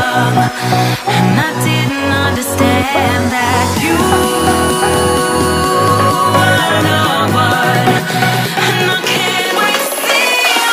young, and I didn't understand that you were the one, and I can't wait to see you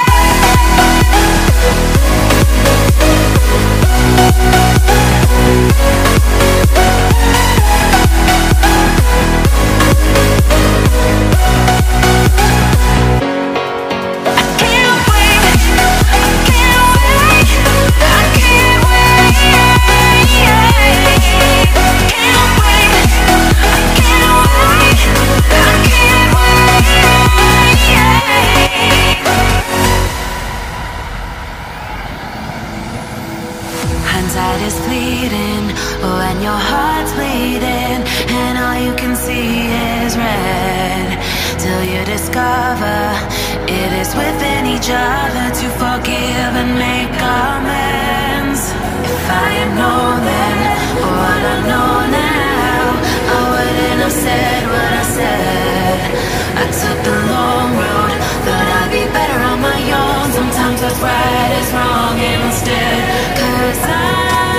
hindsight is fleeting when your heart's bleeding and all you can see is red, till you discover it is within each other to forgive and make amends. If I had known then what I know now, I wouldn't have said what I said. I took the long road, thought I'd be better on my own. Sometimes what's right is wrong instead, 'cause I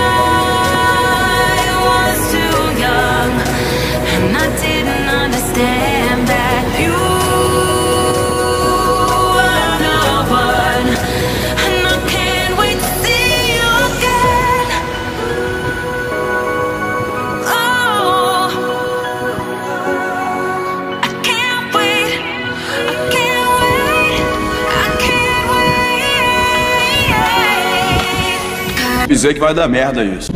was too young, and I didn't understand that you were the one, and I can't wait to see you again. Oh, I can't wait, I can't wait, I can't wait. Dizer que vai dar merda isso.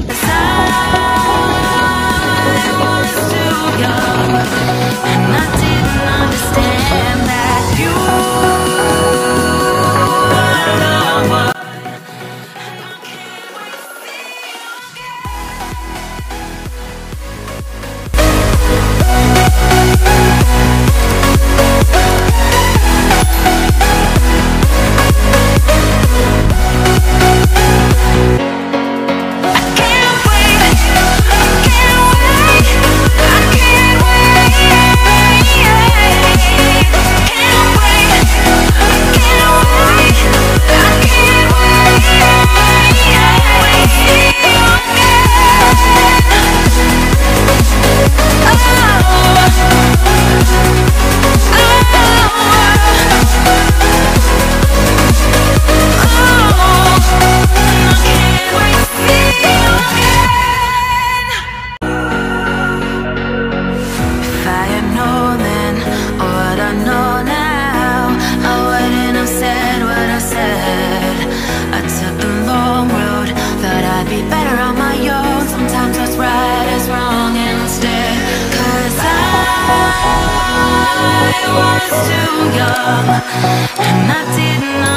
I was too young, and I didn't